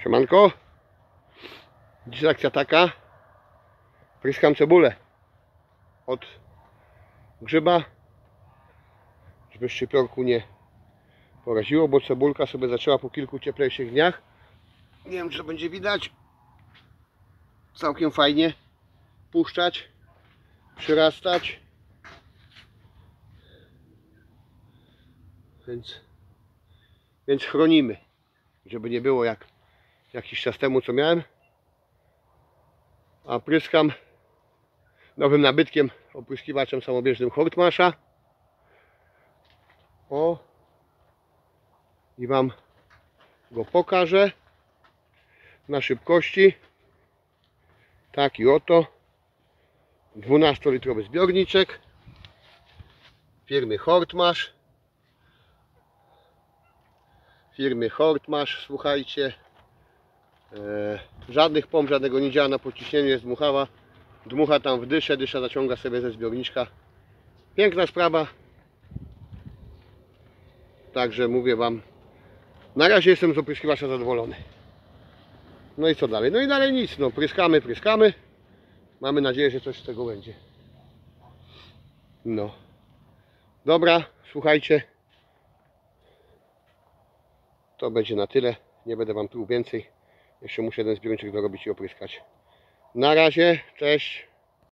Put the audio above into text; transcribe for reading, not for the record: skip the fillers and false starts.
Siemanko. Dziś akcja taka. Pryskam cebulę od grzyba, żeby szczypiorku nie poraziło, bo cebulka sobie zaczęła po kilku cieplejszych dniach. Nie wiem, czy to będzie widać. Całkiem fajnie puszczać, przyrastać. Więc chronimy, żeby nie było jak jakiś czas temu, co miałem. A pryskam nowym nabytkiem, opryskiwaczem samobieżnym Hortmascha. O, i Wam go pokażę na szybkości. Taki oto 12-litrowy zbiorniczek firmy Hortmasch. Słuchajcie, żadnych pomp, żadnego nie działa na pociśnieniu, jest dmuchawa. Dmucha tam w dyszę, dysza zaciąga sobie ze zbiorniczka. Piękna sprawa. Także mówię Wam, na razie jestem z opryskiwacza zadowolony. No i co dalej? No i dalej nic, no pryskamy. Mamy nadzieję, że coś z tego będzie. No. Dobra, słuchajcie. To będzie na tyle. Nie będę Wam tu więcej. Jeszcze muszę jeden zbiorniczek dorobić i opryskać. Na razie, cześć.